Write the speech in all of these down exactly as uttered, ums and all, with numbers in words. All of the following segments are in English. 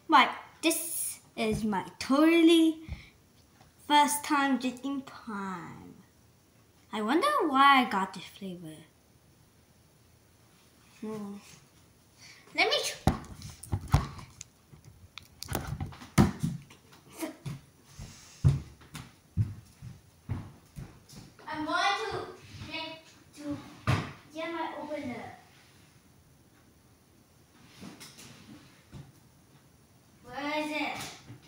But this is my totally first time drinking Prime. I wonder why I got this flavor. Hmm. Let me try. I'm going to get to get my opener. Where is it?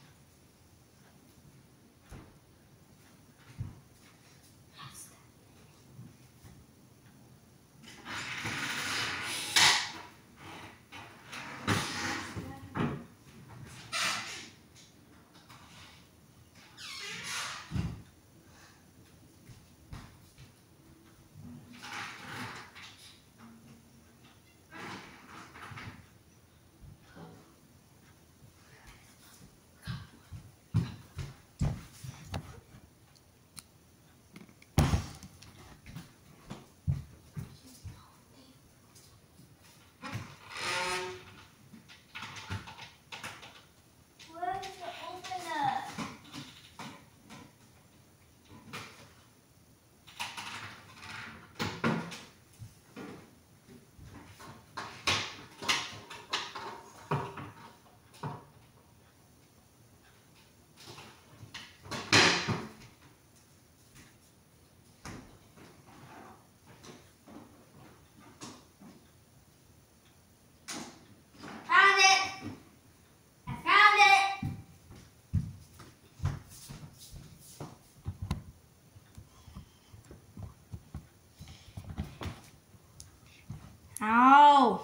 Ow!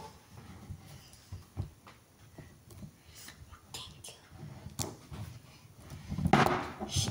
Thank you. Shit.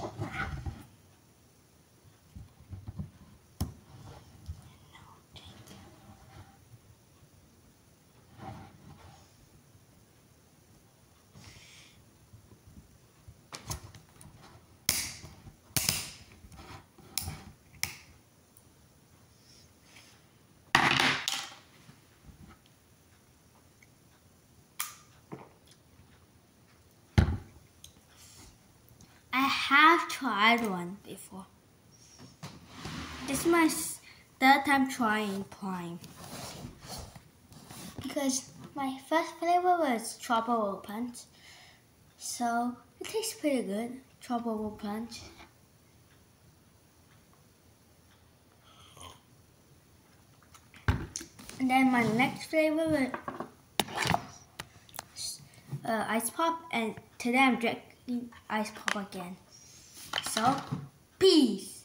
I have tried one before. This is my third time trying Prime. Because my first flavor was Tropical Punch. So it tastes pretty good, Tropical Punch. And then my next flavor was uh, Ice Pop, and today I'm drinking Ice Pop again. So, peace!